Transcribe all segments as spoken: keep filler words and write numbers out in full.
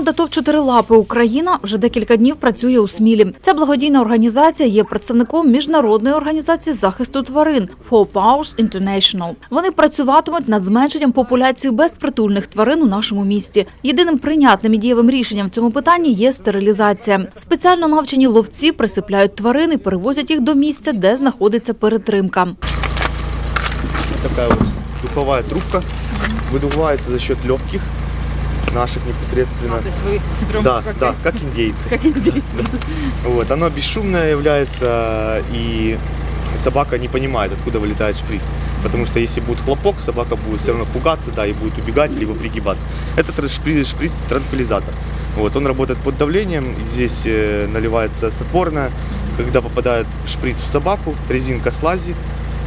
Команда ТОВ «Чотирилапи Україна» вже декілька днів працює у Смілі. Ця благодійна організація є представником міжнародної організації захисту тварин «Four Paws International». Вони працюватимуть над зменшенням популяції безпритульних тварин у нашому місті. Єдиним прийнятним і дієвим рішенням в цьому питанні є стерилізація. Спеціально навчені ловці присипляють тварин і перевозять їх до місця, де знаходиться перетримка. Така ось духова трубка видувається за счет легких. Наших непосредственно. А, то есть вы прям да, как, да, как индейцы. Как индейцы. Да. Вот, оно бесшумное является, и собака не понимает, откуда вылетает шприц. Потому что если будет хлопок, собака будет все равно пугаться, да, и будет убегать, либо пригибаться. Это шприц, шприц транквилизатор. Вот, он работает под давлением, здесь э, наливается снотворное. Когда попадает шприц в собаку, резинка слазит,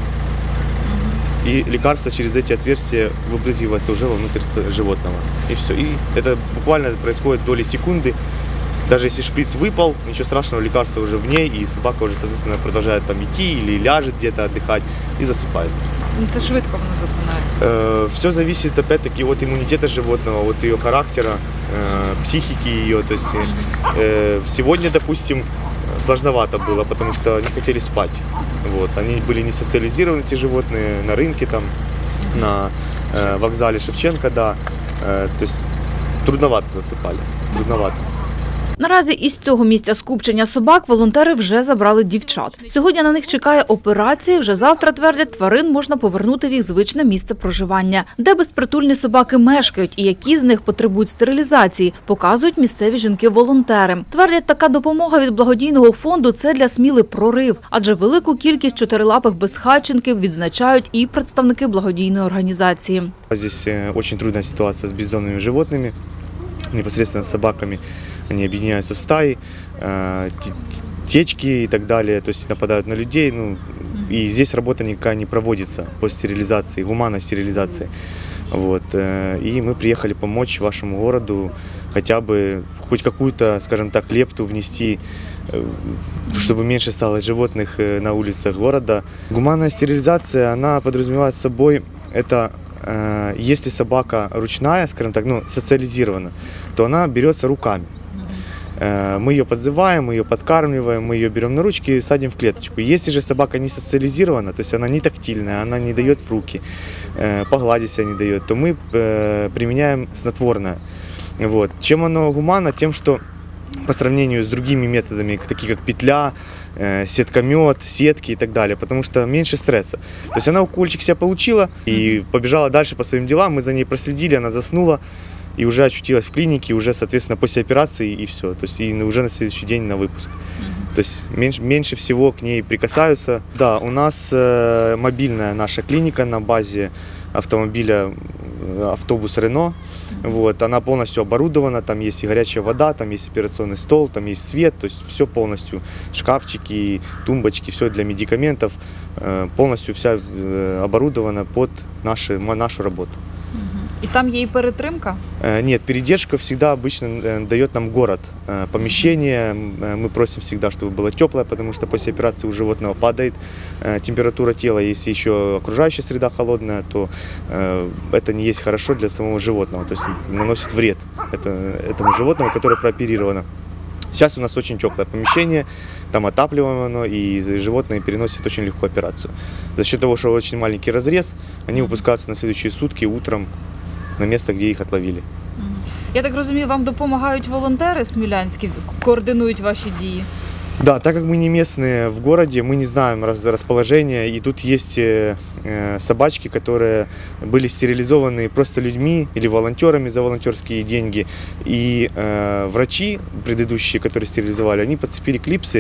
и лекарство через эти отверстия выбрызгивается уже вовнутрь животного. И все. И это буквально происходит доли секунды. Даже если шприц выпал, ничего страшного, лекарство уже в ней, и собака уже, соответственно, продолжает там идти или ляжет где-то отдыхать и засыпает. Это швидко вона засинає. Э, все зависит, опять-таки, от иммунитета животного, от ее характера, э, психики ее. То есть э, сегодня, допустим, сложновато было, потому что они хотели спать. Вот. Они были не социализированы, эти животные, на рынке, там, на э, вокзале Шевченко, да. Э, то есть трудновато засыпали, трудновато. Наразі із цього місця скупчення собак волонтери вже забрали дівчат. Сьогодні на них чекає операція, вже завтра, твердять, тварин можна повернути в їх звичне місце проживання. Де безпритульні собаки мешкають і які з них потребують стерилізації, показують місцеві жінки-волонтери. Твердять, така допомога від благодійного фонду – це для Сміли прорив, адже велику кількість чотирилапих безхатченків відзначають і представники благодійної організації. Здесь дуже трудна ситуація з бездомними животними, непосредственно з собаками. Они объединяются в стаи, течки и так далее, то есть нападают на людей. Ну, и здесь работа никакая не проводится по стерилизации, гуманной стерилизации. Вот. И мы приехали помочь вашему городу хотя бы хоть какую-то, скажем так, лепту внести, чтобы меньше стало животных на улицах города. Гуманная стерилизация, она подразумевает собой это. Если собака ручная, скажем так, ну, социализирована, то она берется руками. Мы ее подзываем, мы ее подкармливаем, мы ее берем на ручки и садим в клеточку. Если же собака не социализирована, то есть она не тактильная, она не дает в руки, погладить себя не дает, то мы применяем снотворное. Вот. Чем оно гуманно? Тем, что по сравнению с другими методами, такие как петля, сеткомет, сетки и так далее, потому что меньше стресса. То есть она укольчик себя получила и побежала дальше по своим делам, мы за ней проследили, она заснула и уже очутилась в клинике, уже, соответственно, после операции и все. То есть и уже на следующий день на выпуск. То есть меньше, меньше всего к ней прикасаются. Да, у нас э, мобильная наша клиника на базе автомобиля, автобус Рено. Вот, она полностью оборудована, там есть и горячая вода, там есть операционный стол, там есть свет, то есть все полностью, шкафчики, тумбочки, все для медикаментов, полностью вся оборудована под наши, нашу работу. И там ей перетримка? Нет, передержка всегда обычно дает нам город. Помещение мы просим всегда, чтобы было теплое, потому что после операции у животного падает температура тела. Если еще окружающая среда холодная, то это не есть хорошо для самого животного, то есть наносит вред этому животному, которое прооперировано. Сейчас у нас очень теплое помещение, там отапливаемо оно, и животные переносят очень легко операцию. За счет того, что очень маленький разрез, они выпускаются на следующие сутки утром на место, где их отловили. Я так розумію, вам допомагають волонтери смілянські, координують ваші дії? Да, так как мы не местные в городе, мы не знаем расположения, и тут есть собачки, которые были стерилизованы просто людьми или волонтерами за волонтерские деньги. И э, врачи предыдущие, которые стерилизовали, они подцепили клипсы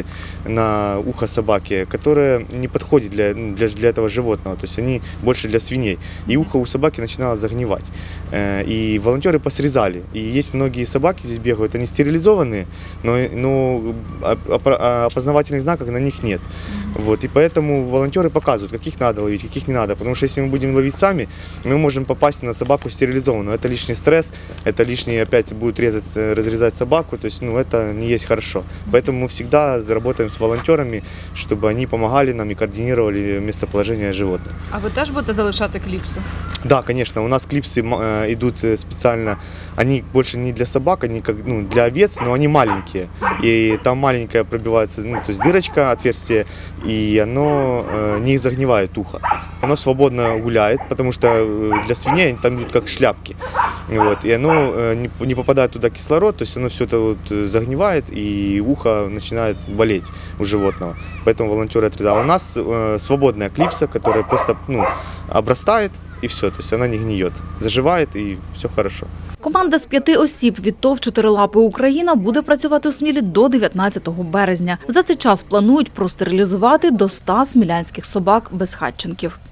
на ухо собаки, которые не подходят для, для, для этого животного, то есть они больше для свиней. И ухо у собаки начинало загнивать. Э, и волонтеры посрезали. И есть многие собаки здесь бегают, они стерилизованные, но, но опознавательных знаков на них нет. Вот, и поэтому волонтеры показывают, каких надо ловить, каких не надо. Потому что если мы будем ловить сами, мы можем попасть на собаку стерилизованную. Это лишний стресс, это лишний опять будет резать, разрезать собаку. То есть, ну, это не есть хорошо. Поэтому мы всегда работаем с волонтерами, чтобы они помогали нам и координировали местоположение животных. А ви теж будете залишати кліпсу? Да, конечно, у нас клипсы э, идут э, специально, они больше не для собак, они как, ну, для овец, но они маленькие. И там маленькая пробивается, ну, то есть дырочка, отверстие, и оно э, не загнивает ухо. Оно свободно гуляет, потому что э, для свиней они там идут как шляпки. Вот, и оно э, не, не попадает туда кислород, то есть оно все это вот загнивает, и ухо начинает болеть у животного. Поэтому волонтеры отрезали. А у нас э, свободная клипса, которая просто, ну, обрастает, и все, то есть она не гниет, заживает и все хорошо. Команда з п'яти осіб від ТОВ «Чотирилапий Україна» буде працювати у Смілі до дев'ятнадцятого березня. За цей час планують простерилізувати до ста смілянських собак-безхатченків.